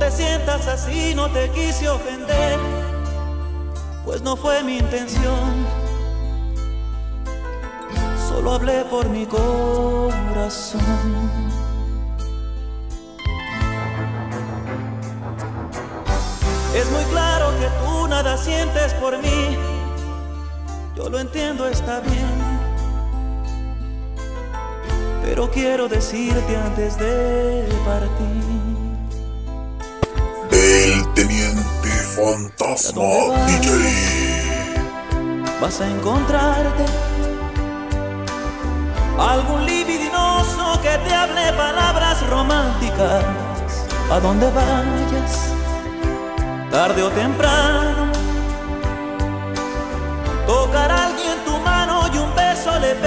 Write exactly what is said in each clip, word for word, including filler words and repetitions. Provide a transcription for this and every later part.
te sientas así, no te quise ofender, pues no fue mi intención. Solo hablé por mi corazón. Es muy claro que tú nada sientes por mí, yo lo entiendo, está bien, pero quiero decirte antes de partir. El Teniente Fantasma D J. Vas a encontrarte algún libidinoso que te hable palabras románticas. A donde vayas, tarde o temprano, tocar a alguien tu mano y un beso le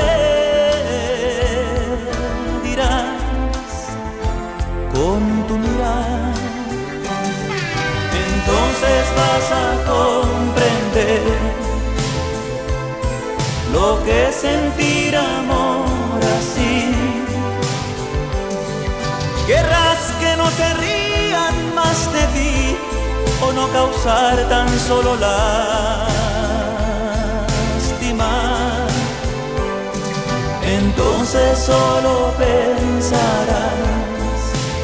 pedirás con tu mirada. Entonces vas a comprender lo que es sentir amor así. Querrás que no se rían más de ti, o no causar tan solo lástima. Entonces solo pensarás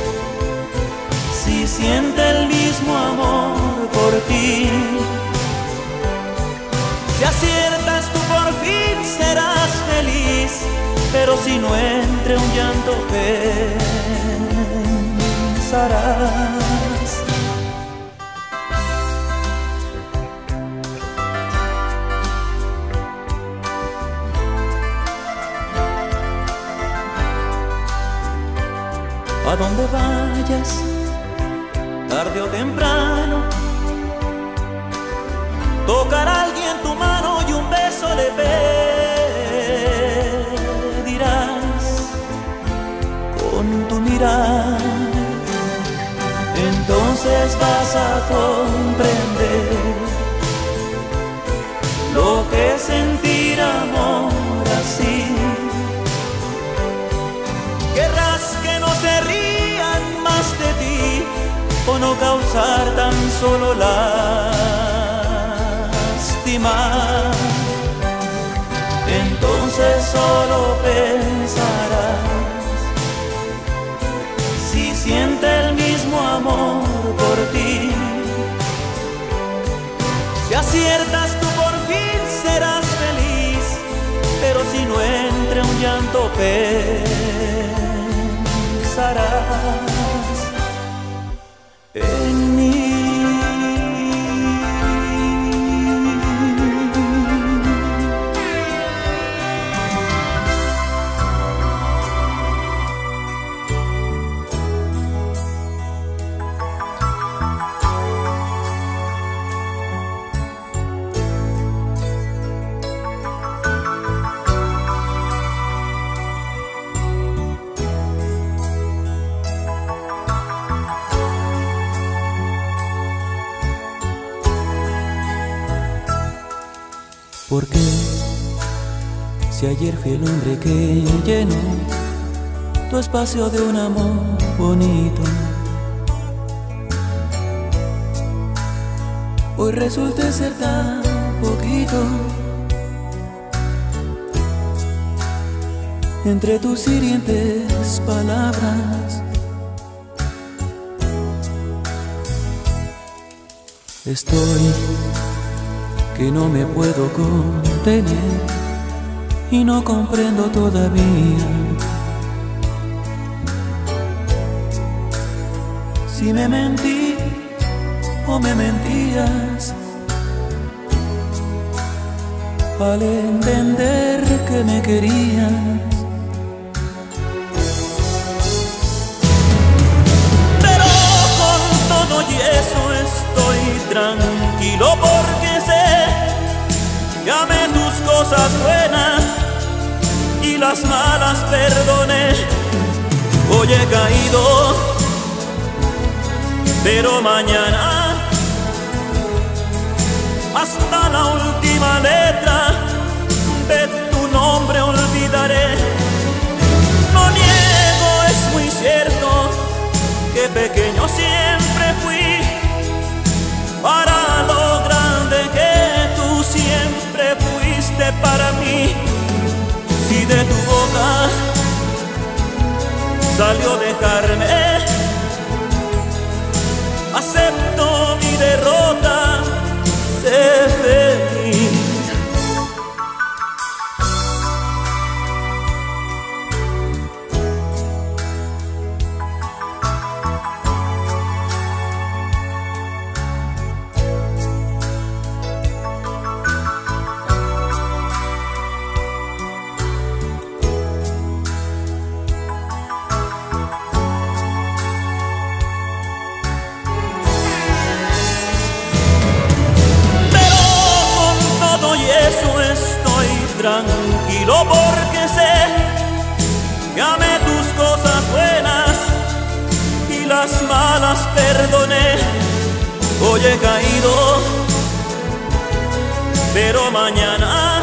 si siente el mismo amor por ti. Si aciertas tú por fin serás feliz, pero si no entre un llanto pensarás. A donde vayas, tarde o temprano, tocar a alguien tu mano y un beso le pedirás con tu mirada. Entonces vas a comprender lo que es sentir amor así. Querrás que no se rían más de ti, o no causar tan solo lástima. Entonces solo pensarás si siente el mismo amor por ti. Si aciertas tú por fin serás feliz, pero si no entre un llanto pensarás en mí. ¿Por qué? Si ayer fui el hombre que llenó tu espacio de un amor bonito, hoy resulté ser tan poquito. Entre tus hirientes palabras estoy que no me puedo contener y no comprendo todavía si me mentí o me mentías al entender que me querías. Pero con todo y eso estoy tranquilo porque sé que amé tus cosas buenas y las malas perdoné. Hoy he caído, pero mañana hasta la última letra de tu nombre olvidaré. No niego, es muy cierto que pequeño siempre fui salió a dejarme. Acepto mi derrota, sé feliz. Tranquilo porque sé que amé tus cosas buenas y las malas perdoné. Hoy he caído, pero mañana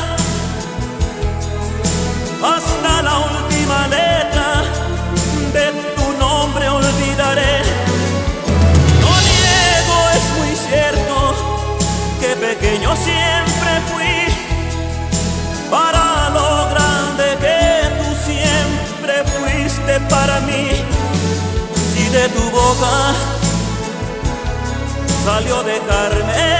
hasta la última letra de tu nombre olvidaré. No niego, es muy cierto que pequeño siempre fui para lo grande que tú siempre fuiste para mí. Si de tu boca salió a dejarme,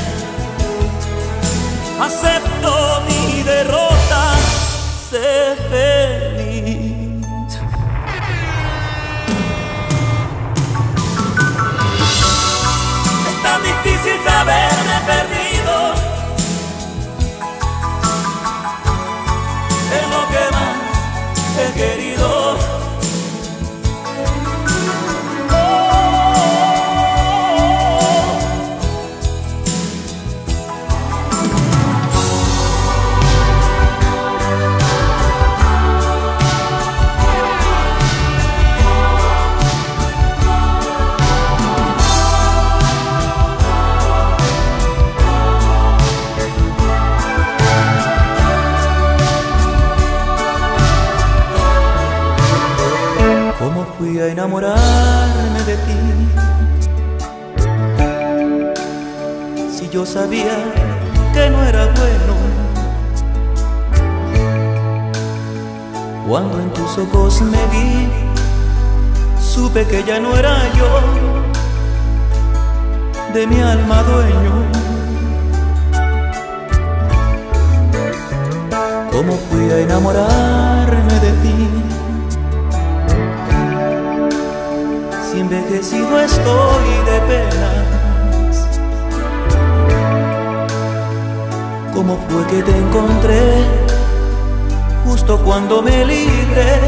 acepto mi derrota, sé feliz. Es tan difícil saberme perdido en lo que más he querido. ¿Cómo fui a enamorarme de ti? Si yo sabía que no era bueno. Cuando en tus ojos me vi, supe que ya no era yo de mi alma dueño. ¿Cómo fui a enamorarme de ti? Si envejecido estoy de penas. ¿Cómo fue que te encontré justo cuando me libré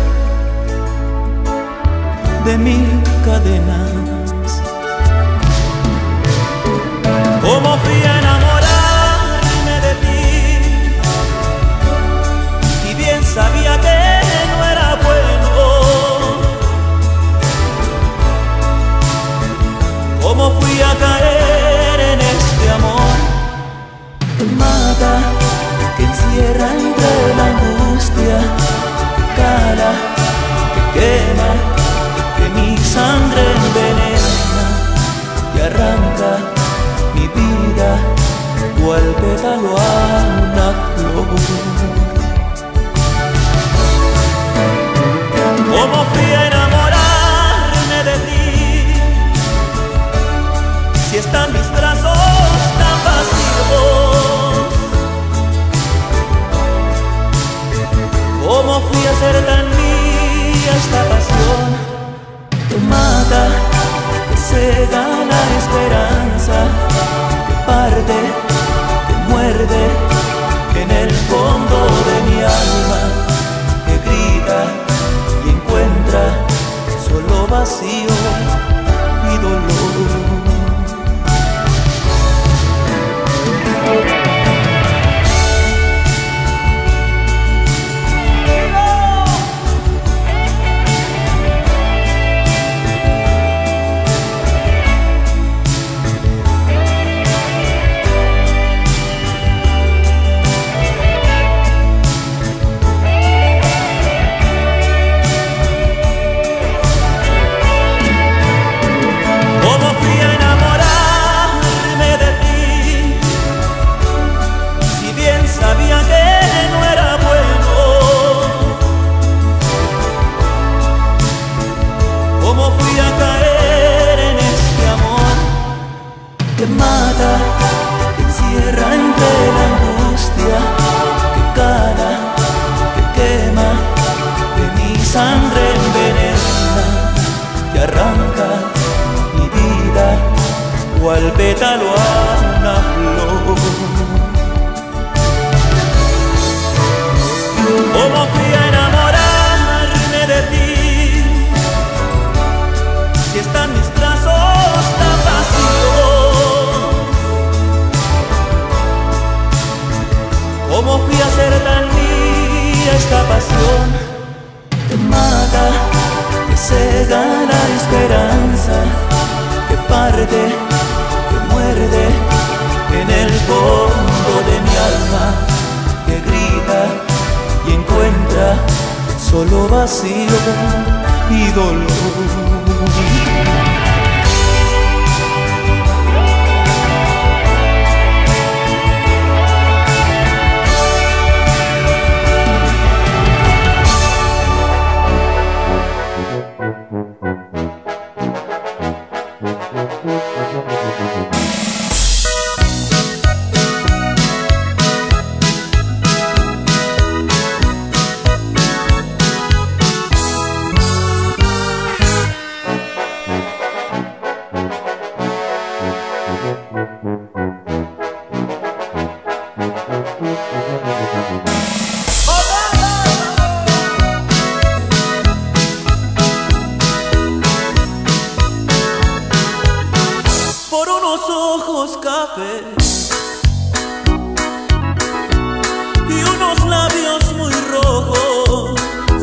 de mil cadenas? ¿Cómo fui a enamorarme de ti? Si bien sabía que no era bueno. ¿Cómo fui a caer en este amor que mata, que encierra entre la angustia, que cala, que quema, que mi sangre envenena, que arranca mi vida cual pétalo a una flor? ¿Cómo fui a enamorarme de ti? Si están mis brazos tan vacíos, ¿cómo fui a ser tan mía esta pasión que mata, que cega la esperanza, que parte, que muerde? cual pétalo a una flor. ¿Cómo fui a enamorarme de ti si están mis brazos tan vacíos? ¿Cómo fui a ser tan mía esta pasión que mata, que cega la esperanza, que parte, que muerde en el fondo de mi alma, que grita y encuentra solo vacío y dolor? Por unos ojos cafés y unos labios muy rojos,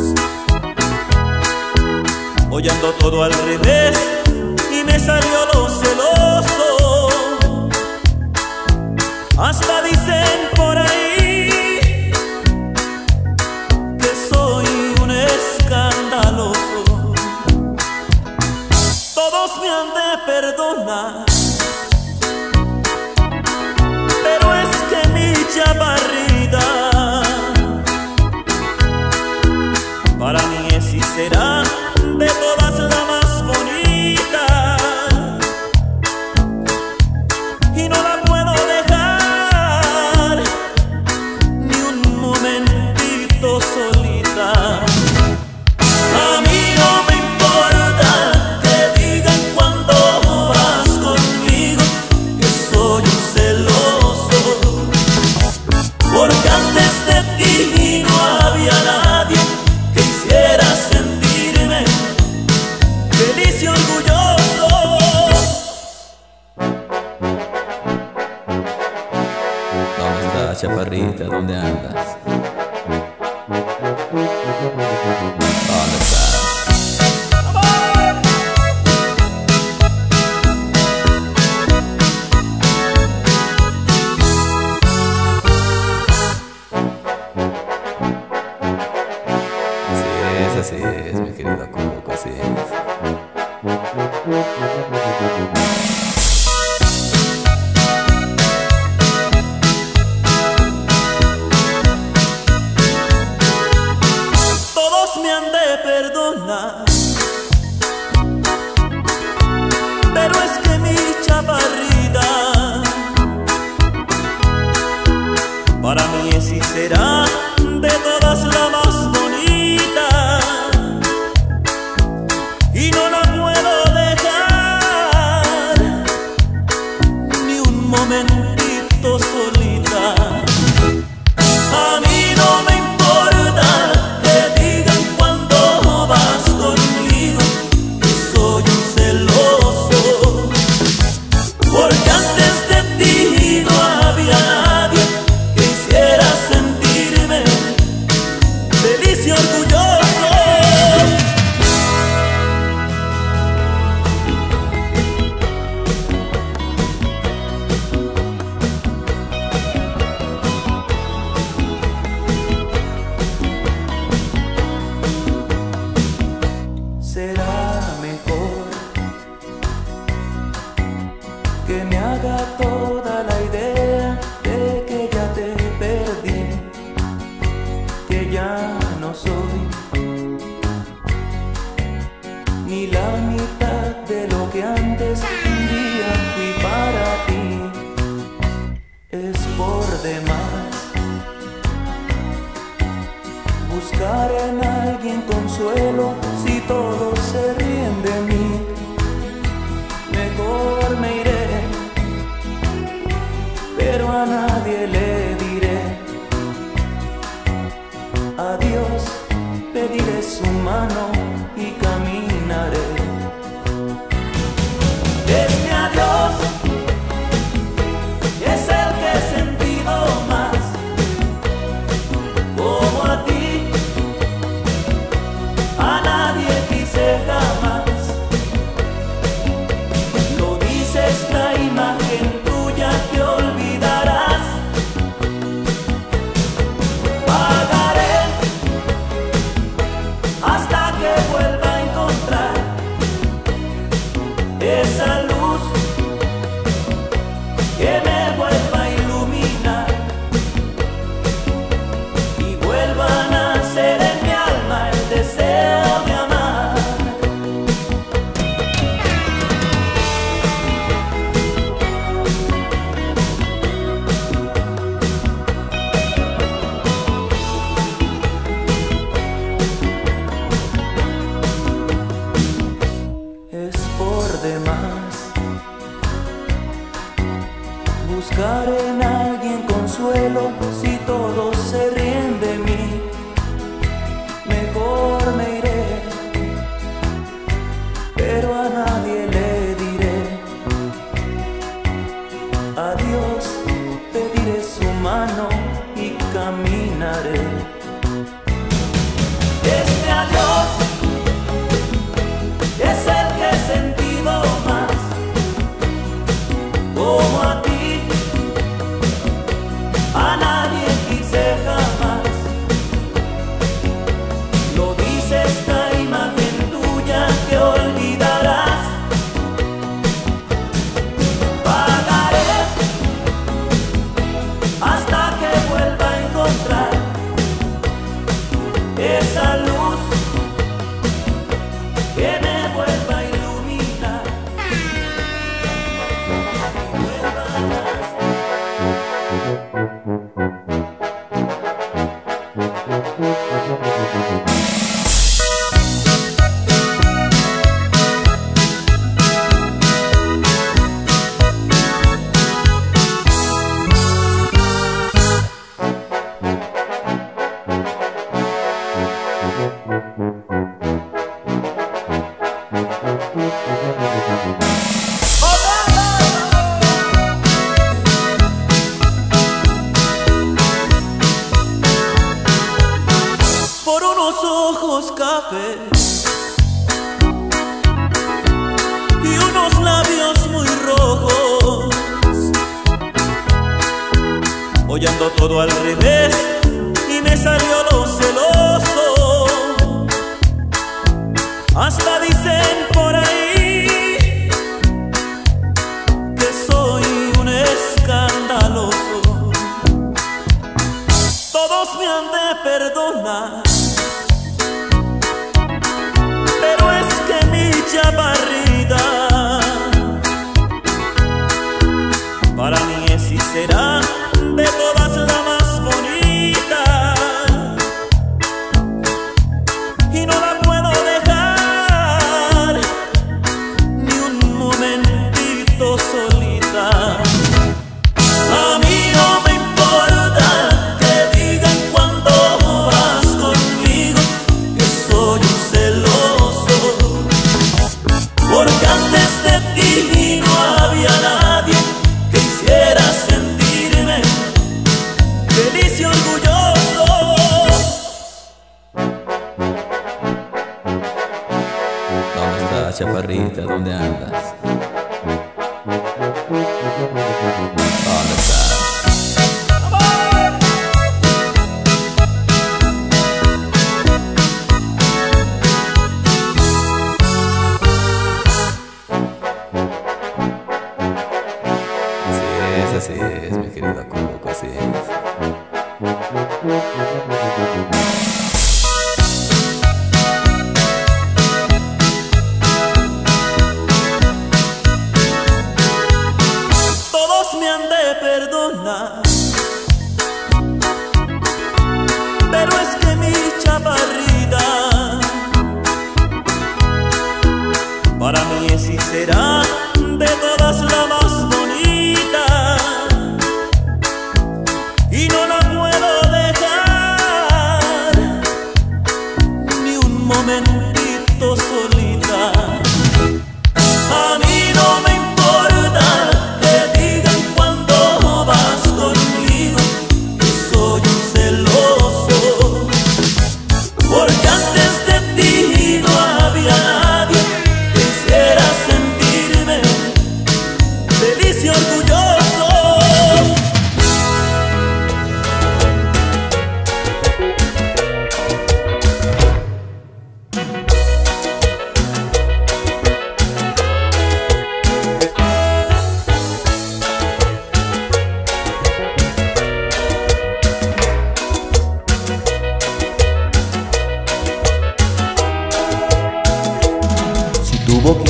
hoy ando todo al revés y me salió lo celoso. Hasta dicen por ahí que soy un escandaloso. Todos me han de perdonar, pero es que mi chaparrita para mí es y será de todas la más bonita, y no la puedo dejar ni un momentito solita. A mí no me importa que digan cuando vas conmigo que soy un celoso, porque antes de ti no había nadie que hiciera sentirme feliz y orgulloso. ¿Dónde estás, chaparrita? ¿Dónde andas? ¿Dónde estás? Así es, así es, mi querido Cuco, así es. Todos me han de perdonar, pero es que mi chaparrita para mí es y será de todas la más bonita, y no la puedo dejar ni un momentito solita. A mí no me importa que digan cuando vas conmigo que soy un celoso, porque antes de ti no había nadie que hiciera sentirme feliz y orgulloso. Será mejor que me haga toda la idea de que ya te perdí, que ya no soy ni la mitad de lo que antes un día fui para ti. Es por demás buscar en alguien consuelo si todos se ríen de mí. Mejor me iré nadie le diré adiós, pediré su mano y caminaré. Este adiós es el que he sentido más, como a ti, a nadie quise jamás. Lo dice esta imagen tuya que olvidarás. Pagaré hasta que vuelva a encontrar esa luz que me vuelva a iluminar y vuelva a nacer en mi alma el deseo de amar. Es por demás buscar en alguien consuelo si todos se ríen de mí. Mejor me iré, pero a nadie le diré adiós, pediré su mano y caminaré. Este adiós es el que he sentido más, como a ti, a nadie quise jamás. Lo dice esta imagen tuya que olvidarás. Pagaré hasta que vuelva a encontrar esa luz que me vuelva a iluminar y vuelva a nacer. Por unos ojos cafés y unos labios muy rojos, hoy ando todo al revés y me salió lo celoso. Hasta dicen por ahí que soy un escandaloso. Todos me han de perdonar, pero es que mi chaparrita para mí es y será de todas la más bonita, y no la puedo dejar ni un momentito solita. A mí no me importa que digan cuando vas conmigo que soy un celoso, porque antes de ti no había nadie que hiciera sentirme feliz y orgulloso. ¿Dónde está, chaparrita? ¿Dónde andas? ¿Dónde estás? Así es, mi querida Cuco, así es. Todos me han de perdonar, pero es que mi chaparrita para mí es y será de todas la más bonita,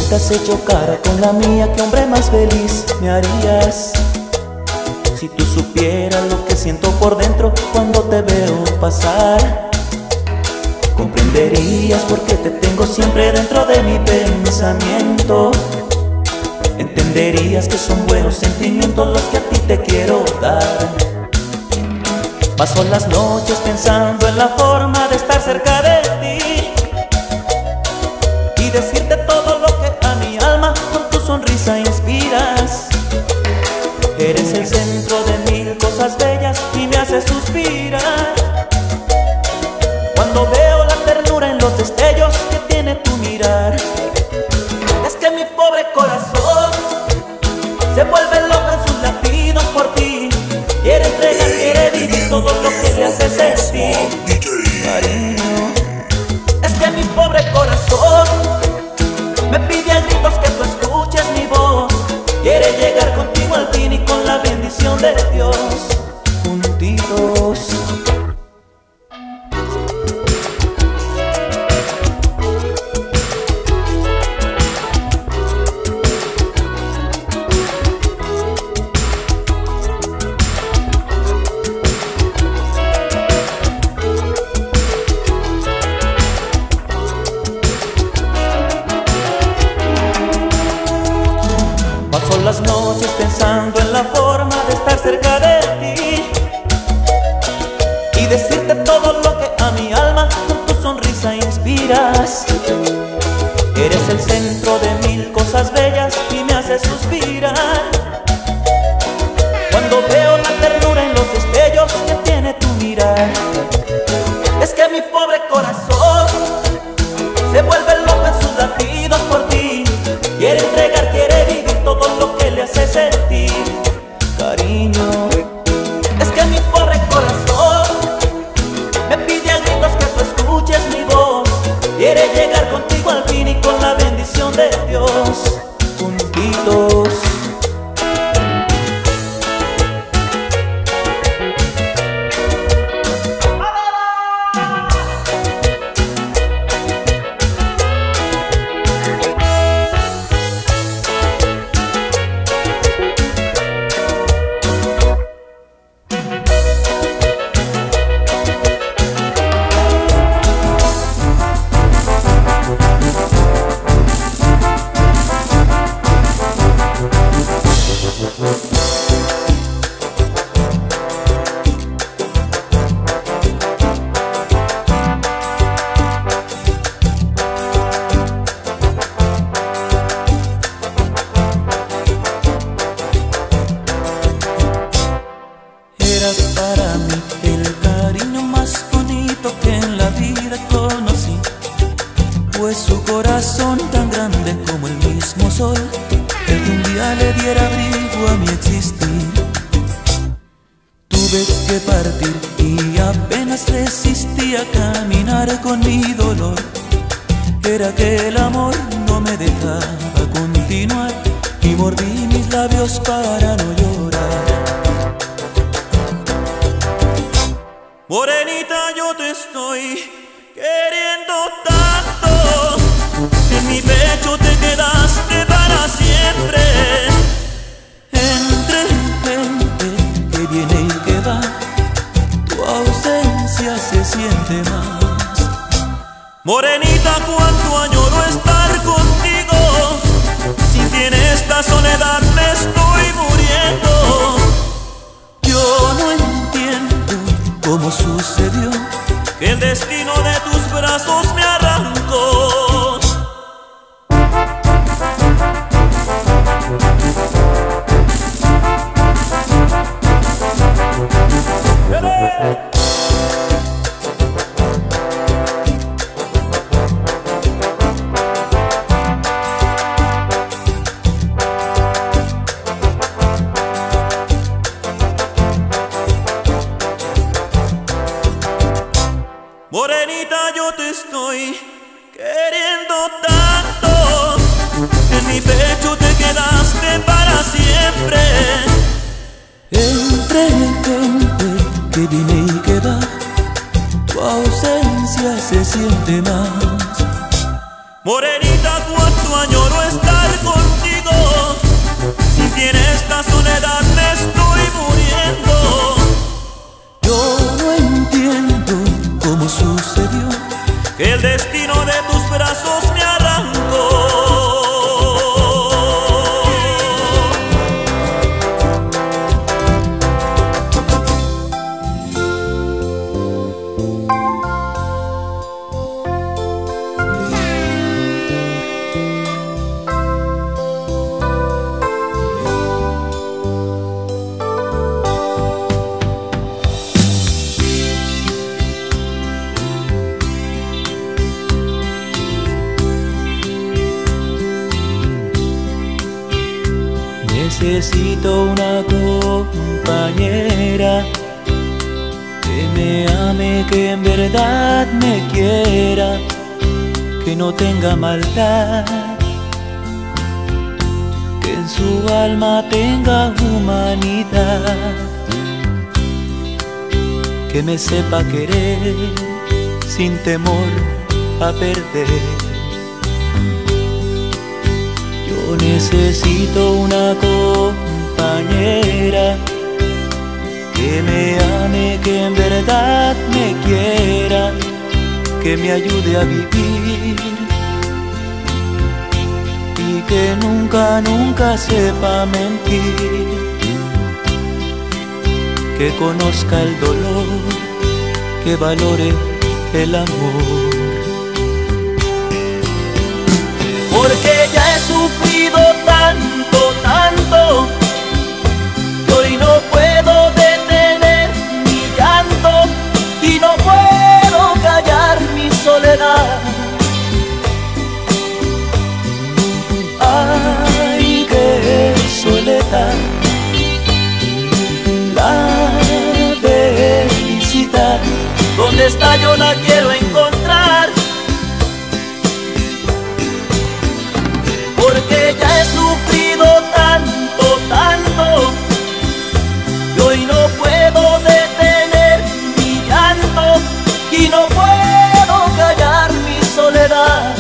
te has hecho cara con la mía, qué hombre más feliz me harías. Si tú supieras lo que siento por dentro cuando te veo pasar, comprenderías por qué te tengo siempre dentro de mi pensamiento. Entenderías que son buenos sentimientos los que a ti te quiero dar. Paso las noches pensando en la forma de estar cerca de ti y decirte todo lo que a mi alma con tu sonrisa inspiras. Eres el centro de mil cosas bellas y me haces suspirar cuando veo la ternura en los destellos que tiene tu mirar. Es que mi pobre corazón se vuelve loco en sus latidos por ti. Quiere entregar, quiere vivir todo lo que le hace sentir, cariño. Es que mi pobre corazón me pide a gritos que tú escuches mi voz. Quiere llegar contigo al fin y con la bendición de Dios, juntitos. Paso las noches pensando en la forma de estar cerca de ti y decirte todo lo que a mi alma con tu sonrisa inspiras. Eres el centro de mil cosas bellas y me haces suspirar cuando veo la ternura en los destellos que tiene tu mirar. Es que mi pobre corazón se vuelve loco en sus latidos por ti. Quiere entregar, quiere vivir todo lo que le hace sentir, cariño. Es que mi pobre corazón me pide a gritos que tú escuches mi voz. Quiere llegar contigo al fin y con la bendición de Dios, juntitos. Eras para mí el cariño más bonito que en la vida conocí, pues su corazón tan grande como el mismo sol, el que un día le diera abrigo a mi existir. Tuve que partir y apenas resistí a caminar con mi dolor. Era que el amor no me dejaba continuar y mordí mis labios para no llorar. Morenita, yo te estoy queriendo tanto, en mi pecho te quedaste para siempre. Entre gente que viene y que va, tu ausencia se siente más. Morenita, cuánto añoro estar contigo, si tiene esta soledad me estoy muriendo. Yo no entiendo cómo sucedió que el destino de tus brazos me arrancó. Morenita, yo te estoy queriendo tanto, en mi pecho te quedaste para siempre. Entre gente que viene y que va, tu ausencia se siente más. Morenita, cuánto añoro estar contigo. Si tiene esta soledad me estoy muriendo. Yo no entiendo cómo sucedió que el destino de tus brazos me arrancó. Necesito una compañera que me ame, que en verdad me quiera, que no tenga maldad, que en su alma tenga humanidad, que me sepa querer sin temor a perder. Yo necesito una compañera que me ame, que en verdad me quiera, que me ayude a vivir y que nunca, nunca sepa mentir, que conozca el dolor, que valore el amor. Porque ya he sufrido tanto, tanto, que hoy no puedo detener mi llanto y no puedo callar mi soledad. Ay, qué soledad, la felicidad, ¿dónde está? Yo la quiero encontrar. Porque ya he sufrido tanto, tanto, que hoy no puedo detener mi llanto y no puedo callar mi soledad.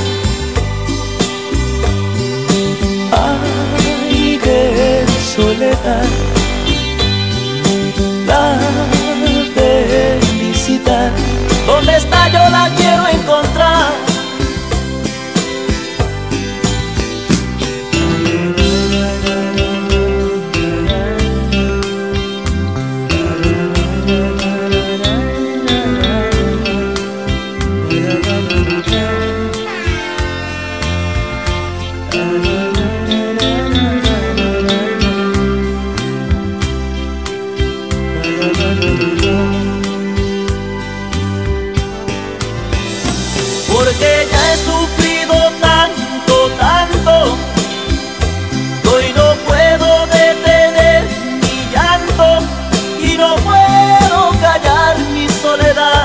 Ay, qué soledad, la felicidad, ¿dónde está? Yo la quiero encontrar. Porque ya he sufrido tanto, tanto, que hoy no puedo detener mi llanto y no puedo callar mi soledad.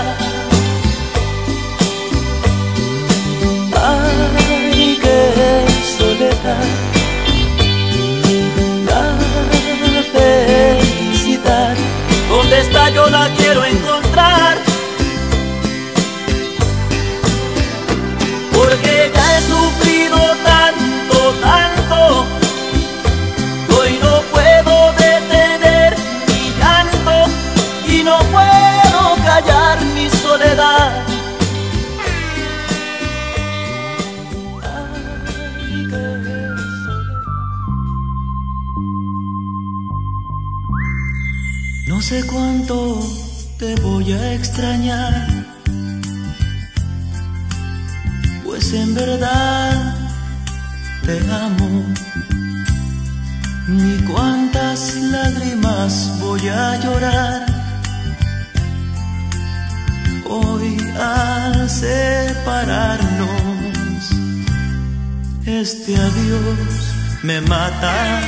Ay, qué soledad, la felicidad, ¿dónde está? Yo la quiero encontrar. Porque ya he sufrido tanto, tanto, que hoy no puedo detener mi llanto y no puedo callar mi soledad. Ay, qué soledad. No sé cuánto te voy a extrañar, pues en verdad te amo. Ni cuántas lágrimas voy a llorar hoy al separarnos. Este adiós me mata,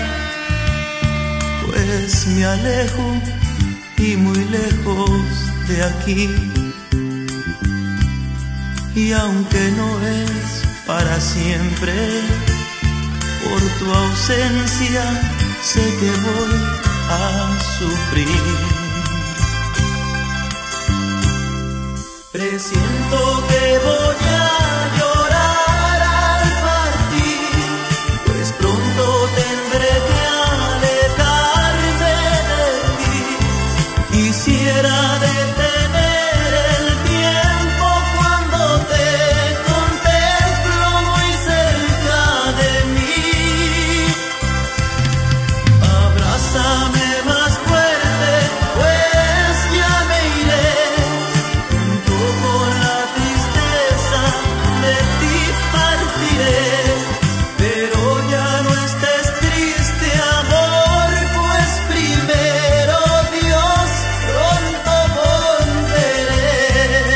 pues me alejo y muy lejos de aquí. Y aunque no es para siempre, por tu ausencia sé que voy a sufrir. Presiento que voy a llorar Quisiera detener el tiempo cuando te contemplo muy cerca de mí. Abrázame más fuerte, pues ya me iré. Junto con la tristeza de ti partiré. Pero ya no estés triste, amor, pues primero Dios, pronto volveré.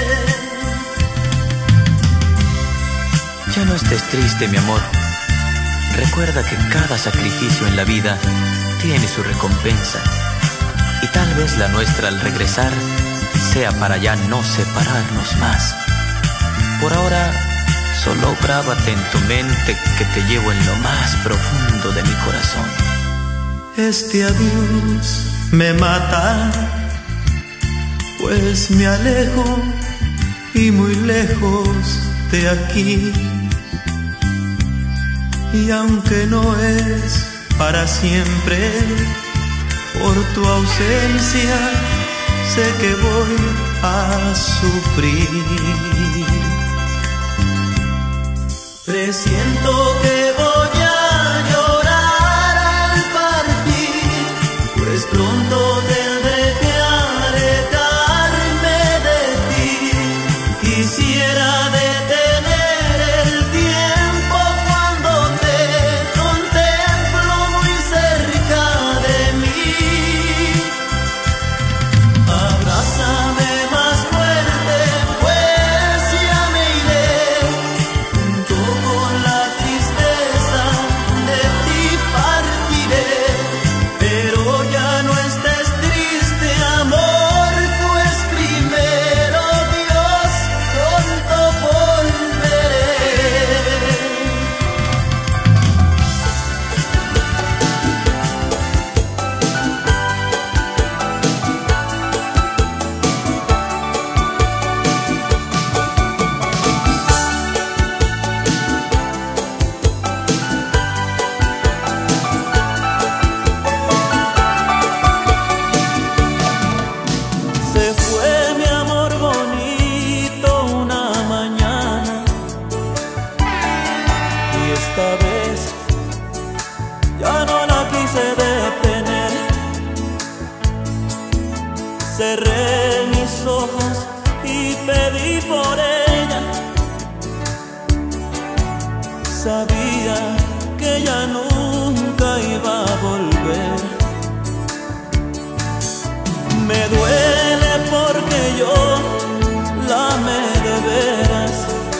Ya no estés triste, mi amor. Recuerda que cada sacrificio en la vida tiene su recompensa. Y tal vez la nuestra al regresar sea para ya no separarnos más. Por ahora, solo grábate en tu mente que te llevo en lo más profundo de mi corazón. Este adiós me mata, pues me alejo y muy lejos de aquí. Y aunque no es para siempre, por tu ausencia sé que voy a sufrir. Presiento que voy a llorar al partir, pues pronto tendré que alejarme de ti. Quisiera detener el tiempo cuando te contemplo muy cerca de mí. Abrázame más fuerte, pues ya me iré. Junto con la tristeza de ti partiré. Pero ya no estés triste, amor, pues primero Dios, pronto volveré. Se fue mi amor bonito una mañana, y esta vez ya no la quise detener. Cerré mis ojos y pedí por ella. Sabía que ya nunca iba a volver. Me duele porque yo la amé de veras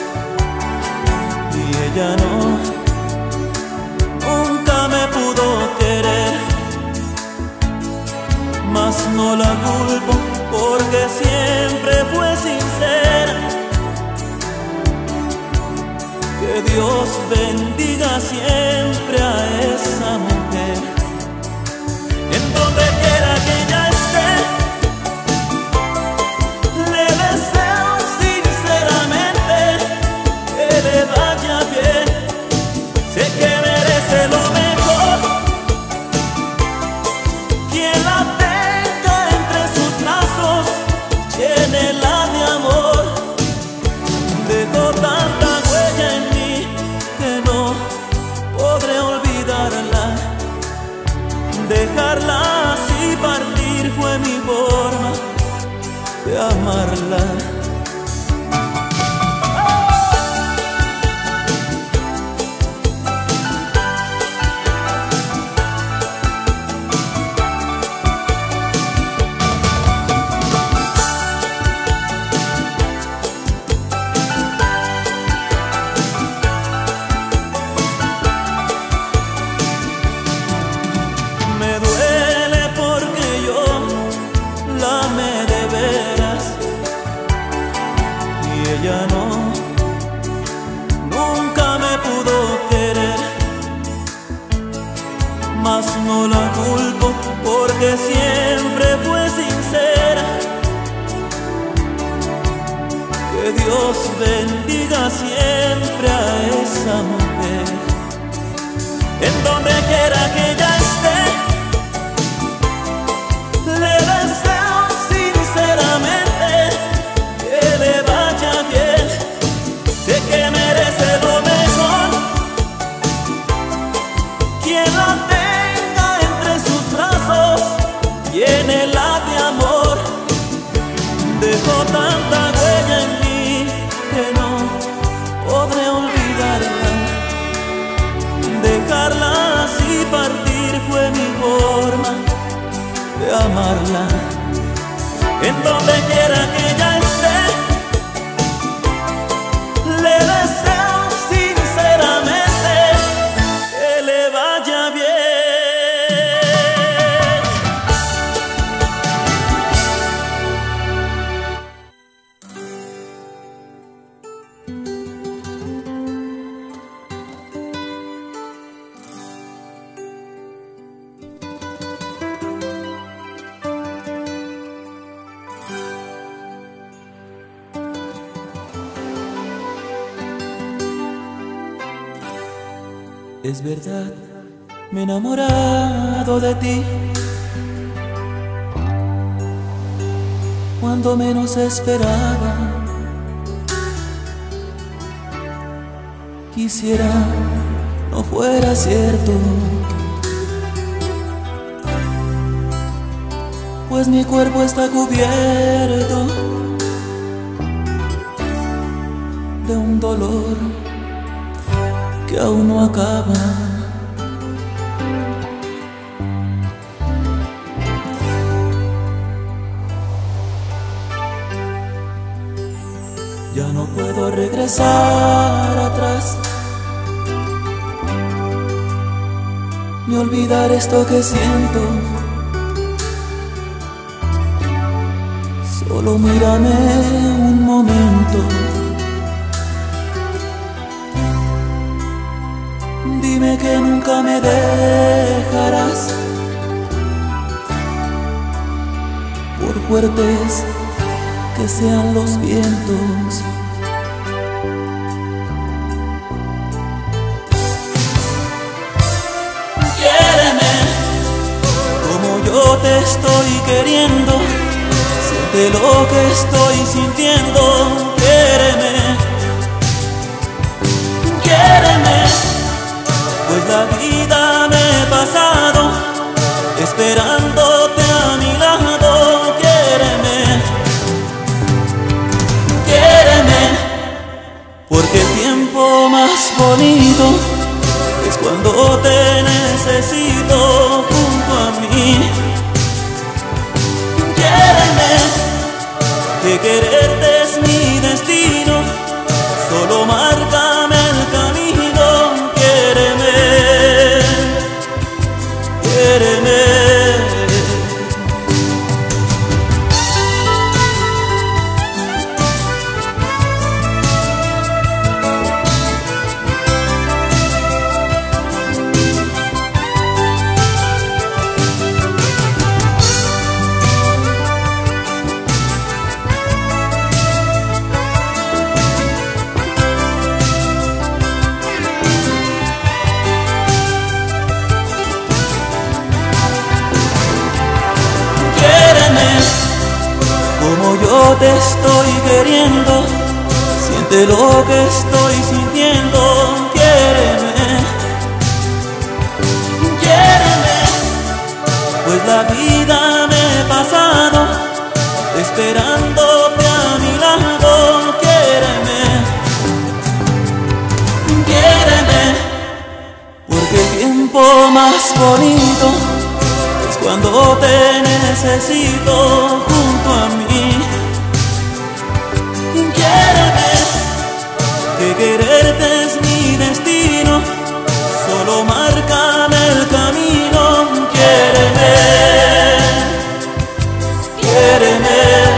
y ella no, nunca me pudo querer. Mas no la culpo porque siempre fue sincera. Que Dios bendiga siempre a esa mujer. En donde quiera que ella esté, le deseo sinceramente que le vaya bien. Sé que merece lo mejor, quien la tenga entre sus brazos, llénela de amor. Dejó tanta huella en mí que no podré olvidarla. Dejarla así partir fue mi forma de amarla. Me duele porque yo la amé de veras y ella no, nunca me pudo querer. Mas no la culpo porque siempre fue sincera. Que Dios bendiga siempre a esa mujer. En donde quiera que ella esté, le deseo amarla. En donde quiera que ella esté, le deseo sinceramente que le vaya bien. Es verdad, me he enamorado de ti cuando menos esperaba. Quisiera no fuera cierto, pues mi cuerpo está cubierto de un dolor que aún no acaba. Ya no puedo regresar atrás, ni olvidar esto que siento. Solo mírame un momento, dime que nunca me dejarás, por fuertes que sean los vientos. Quiéreme como yo te estoy queriendo, siente lo que estoy sintiendo. Quiéreme, quiéreme, pues la vida me he pasado esperándote a mi lado. Quiéreme, quiéreme, porque el tiempo más bonito es cuando te necesito junto a mí. Quiéreme, que quererte es mi destino, solo márcame el camino. Quiéreme, quiéreme. Como yo te estoy queriendo, siente lo que estoy sintiendo. Quiéreme, quiéreme, pues la vida me he pasado esperándote a mi lado. Quiéreme, quiéreme, porque el tiempo más bonito es cuando te necesito junto a mí. Quiéreme, que quererte es mi destino, solo márcame el camino. Quiéreme, quiéreme,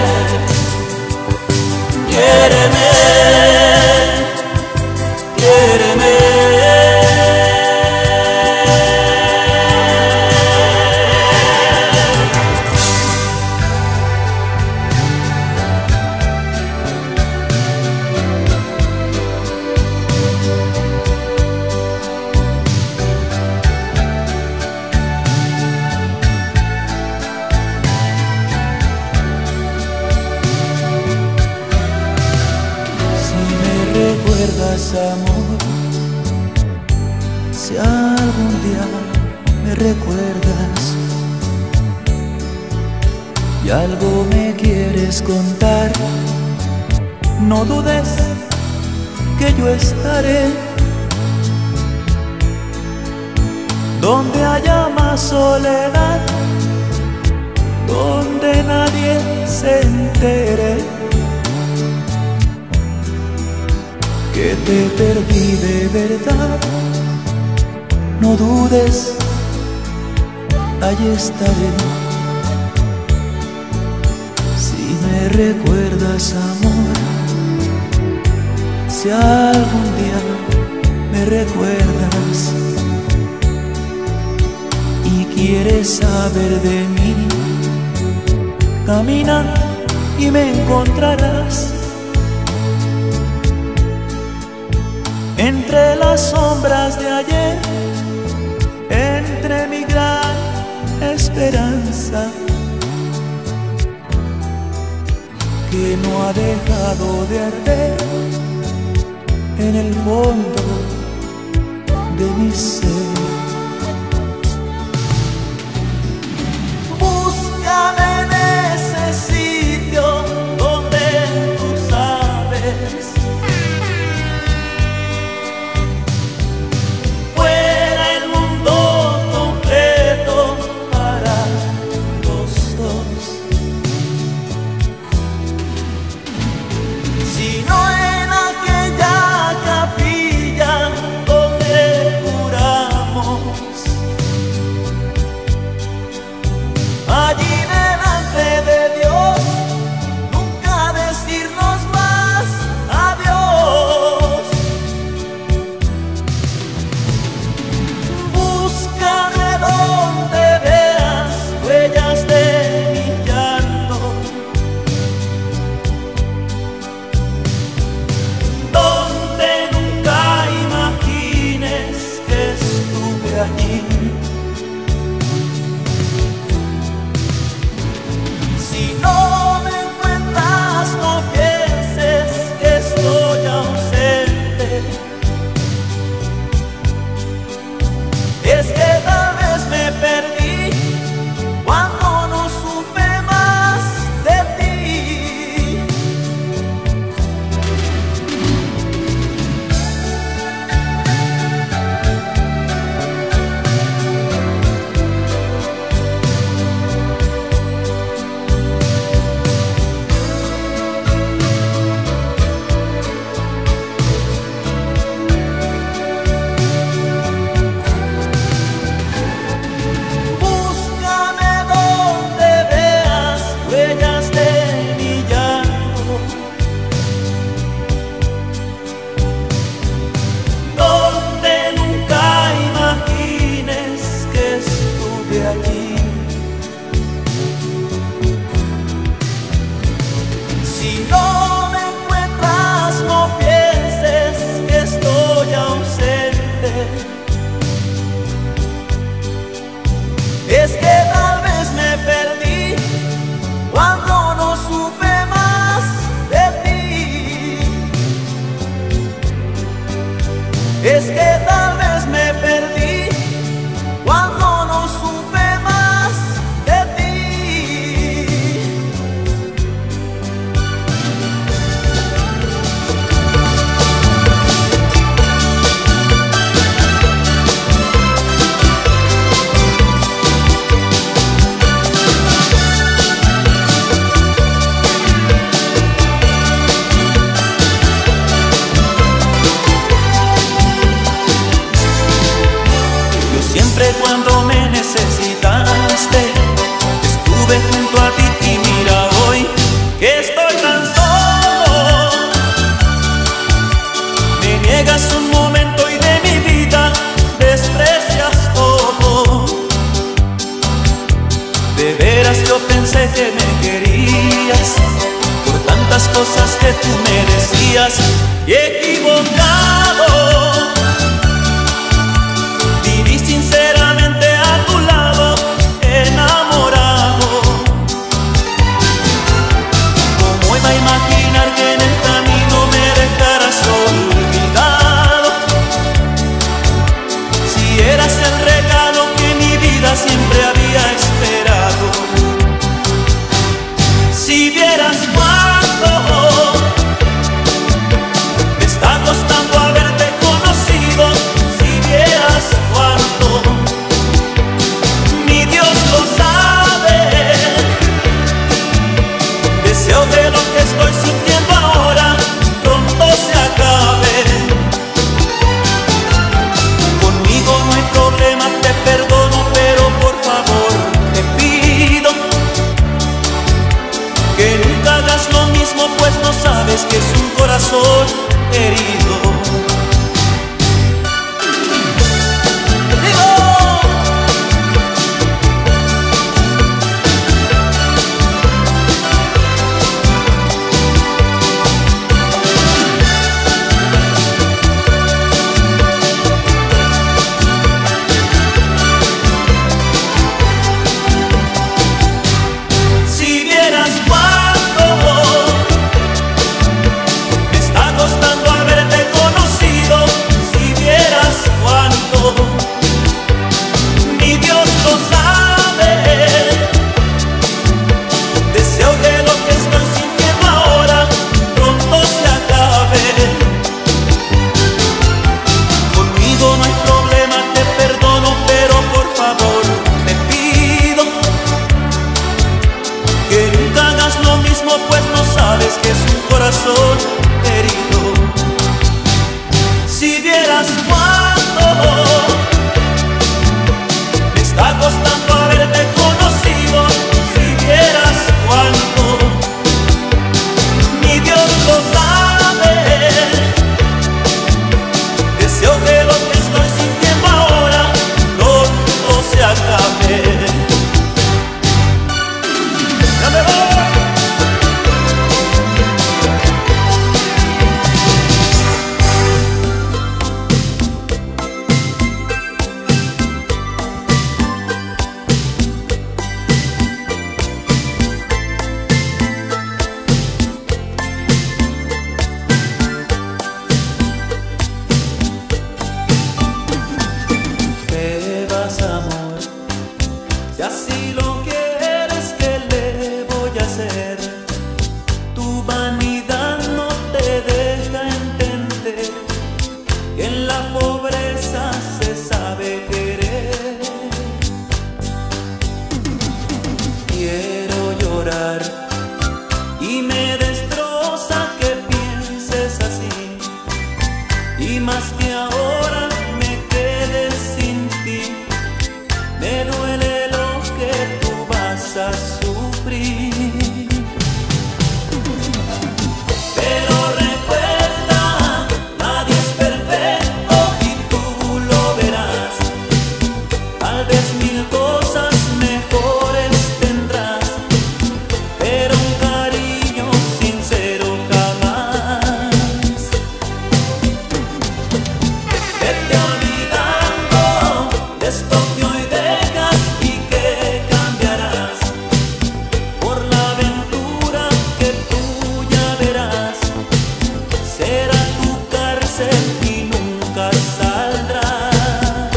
quiéreme, quiéreme. Amor, si algún día me recuerdas y algo me quieres contar, no dudes que yo estaré donde haya más soledad. donde nadie se entere que te perdí de verdad. No dudes, allí estaré. Si me recuerdas, amor, si algún día me recuerdas y quieres saber de mí, camina y me encontrarás entre las sombras de ayer, entre mi gran esperanza que no ha dejado de arder en el fondo de mi ser. Búscame en ese sitio donde tú sabes, fuera el mundo completo para los dos. Si no en aquella capilla donde juramos, allí delante de Dios, nunca decirnos más adiós. Búscame donde veas huellas de mi llanto, donde nunca imagines que estuve allí. Si no me encuentras, no pienses que estoy ausente. Es que tal vez me perdí cuando no supe más de ti. Búscame donde veas huellas de mi llanto, donde nunca imagines que estuve allí. Si no me encuentras, no pienses que estoy ausente. Es que tal vez me perdí cuando no supe más de ti. Es que tal vez me perdí cuando no supe más de ti. Yo siempre cuando me necesitaste estuve junto a ti y mira hoy que estoy tan solo. Me niegas un momento y de mi vida desprecias todo. De veras yo pensé que me querías por tantas cosas que tú me decías y equivocado. Viví sinceramente a tu lado, enamorado. ¿Cómo iba a imaginar que en el camino me dejaras olvidado? Si eras el regalo que mi vida siempre había esperado. Si vieras cuánto me está costando haberte conocido, si vieras cuánto, mi Dios lo sabe. Deseo que lo que estoy sintiendo ahora pronto se acabe. Conmigo no hay problema, te perdono, pero por favor te pido que nunca hagas lo mismo, pues no sabes que es un corazón herido. Pues no sabes que es un corazón herido. Si vieras cuánto me está costando haberte conocido, si vieras cuánto, ni Dios lo sabe. Deseo que lo que estoy sintiendo ahora pronto se acabe. ¡Ya me voy! Si así lo quieres, ¿qué le voy a hacer? Tu vanidad no te deja entender que en la pobreza se sabe querer. Quiero llorar y me destroza que pienses así, y más que ahora me quedes sin ti. Me duele lo que tú vas a sufrir, pero recuerda, nadie es perfecto y tú lo verás. Tal vez mil cosas mejores tendrás, pero un cariño sincero jamás. Vete olvidando de esto que hoy dejas y que cambiarás por la aventura que tú ya verás. Será tu cárcel y nunca saldrás.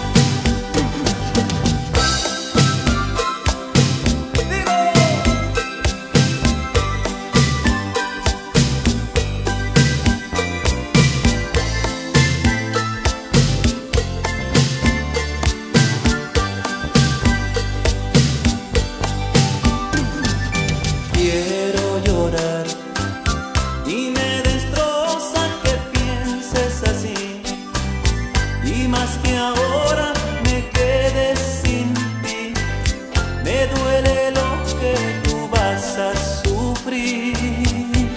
Quiero llorar y me destroza que pienses así, y más que ahora me quedes sin ti. Me duele lo que tú vas a sufrir,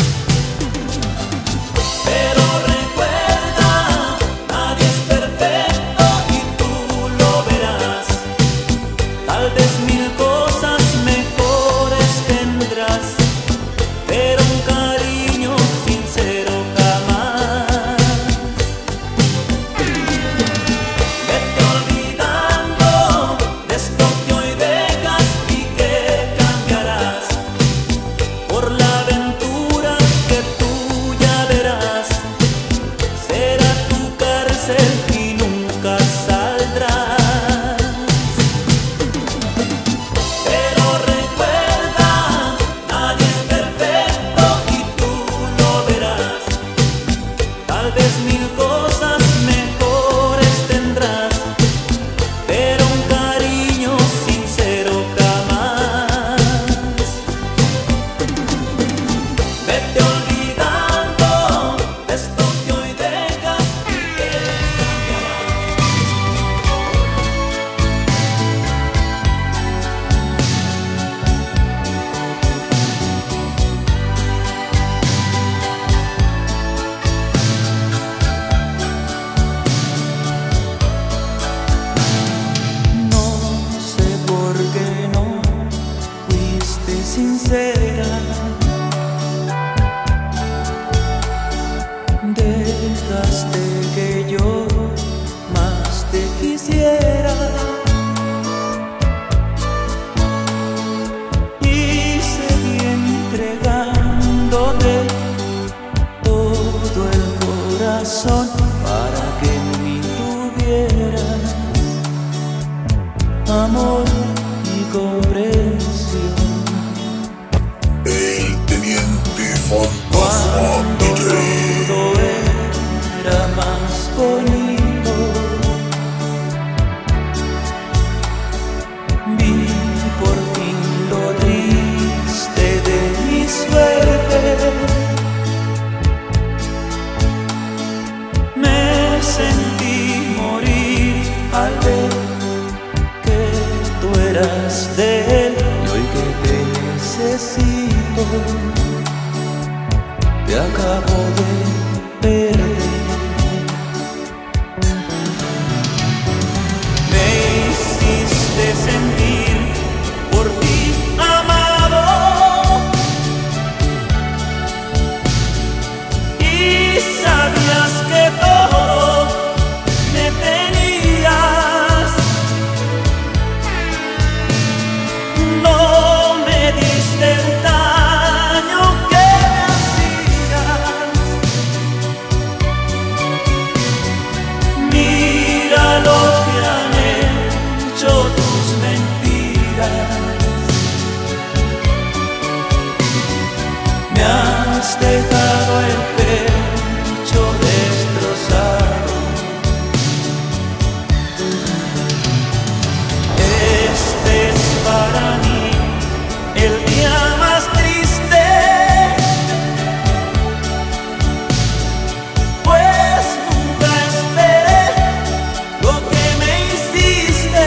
pero recuerda, nadie es perfecto y tú lo verás. Tal vez mil cosas mejores tendrás, pero un cariño sincero jamás. Vete olvidando de esto que hoy dejas y que cambiarás por la aventura que tú ya verás. Será tu cárcel y nunca saldrás. Pero recuerda, nadie es perfecto y tú lo verás. Tal vez mil cosas mejores tendrás, pero un cariño sincero jamás. Fantasma D J. Todo era más bonito, vi por fin lo triste de mi suerte. Me sentí morir al ver que tú eras de él, y hoy que te necesito te acabo de perder. Me hiciste sentir por ti amado, y sabías que todo me tenías. No me diste el daño que mira lo que han hecho tus mentiras. Me has dejado el pecho destrozado. Este es para mí el día más triste, pues nunca esperé lo que me hiciste.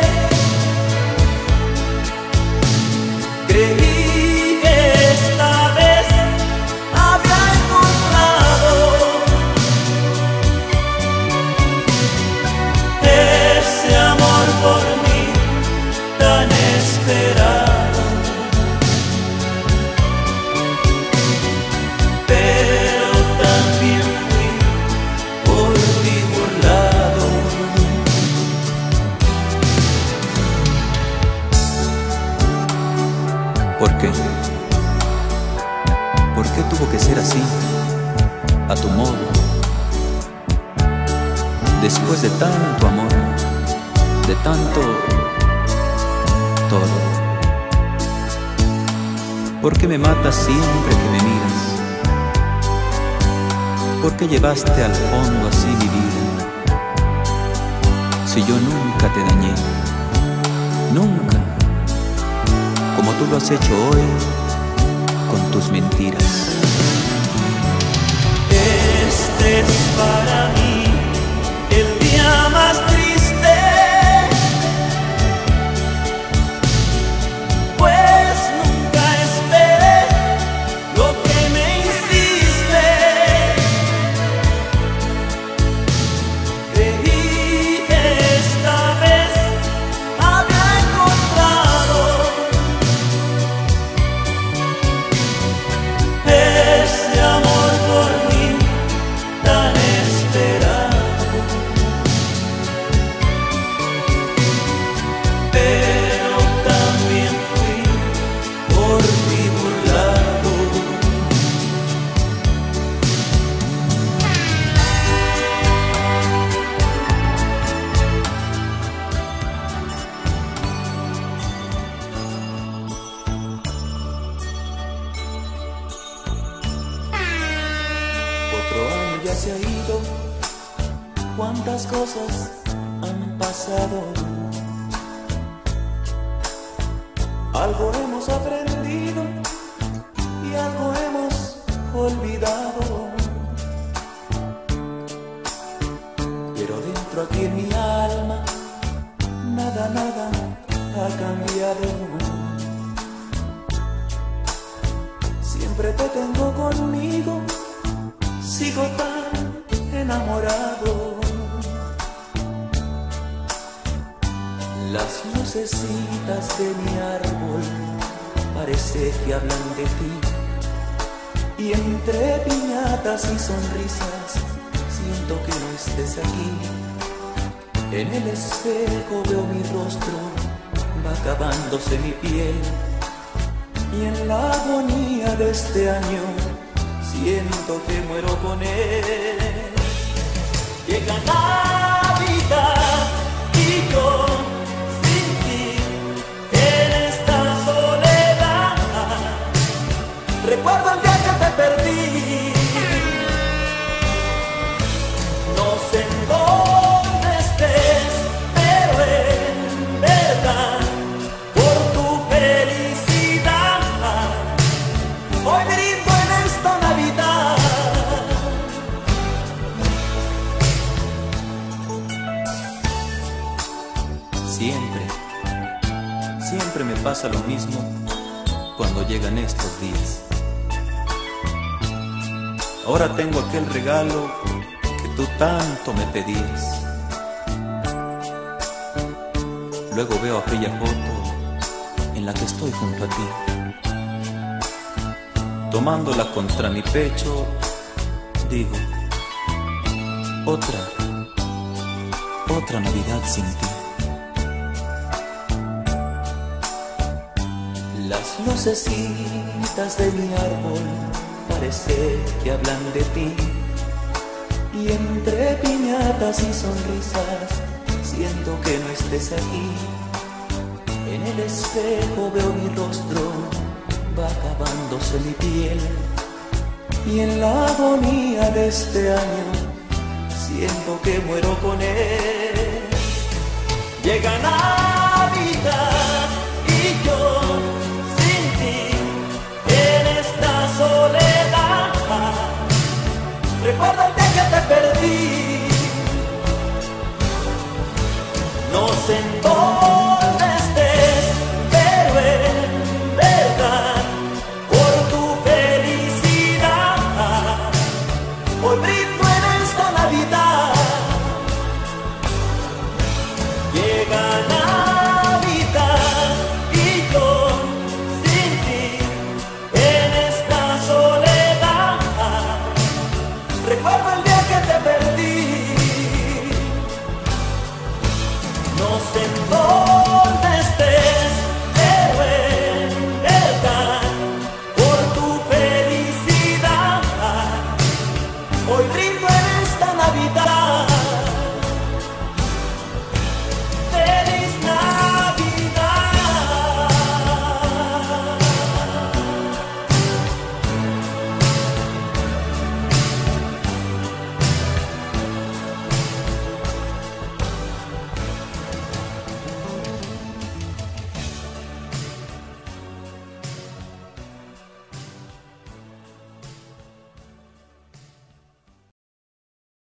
Creí que esta vez había encontrado ese amor por mí tan esperado, pero también fui por ti burlado. ¿Por qué? ¿Por qué tuvo que ser así, a tu modo? Después de tanto amor, de tanto todo. ¿Por qué me matas siempre que me miras? ¿Por qué llevaste al fondo así mi vida? Si yo nunca te dañé, nunca, como tú lo has hecho hoy con tus mentiras. Este es para mí el día más triste, pues nunca esperé lo que me hiciste. Creí que esta vez había encontrado ese amor por mí tan esperado, pero también fui por ti burlado. Otro año ya se ha ido, cuántas cosas han pasado. Algo hemos aprendido y algo hemos olvidado. Pero dentro aquí en mi alma, nada, nada ha cambiado. Siempre te tengo conmigo, sigo tan enamorado. Las lucecitas de mi árbol parece que hablan de ti, y entre piñatas y sonrisas siento que no estés aquí. En el espejo veo mi rostro, va acabándose mi piel, y en la agonía de este año siento que muero con él. Llega Navidad y yo sin ti en esta soledad. Recuerdo el día que te perdí. No sé en dónde estés, pero en verdad, por tu felicidad, hoy brindo en esta Navidad. Siempre, siempre me pasa lo mismo cuando llegan estos días. Ahora tengo aquel regalo que tú tanto me pedías. Luego veo aquella foto en la que estoy junto a ti, tomándola contra mi pecho, digo, otra, otra Navidad sin ti. Las lucecitas de mi árbol parece que hablan de ti, y entre piñatas y sonrisas siento que no estés aquí. En el espejo veo mi rostro, va acabándose mi piel, y en la agonía de este año siento que muero con él. Llega Navidad,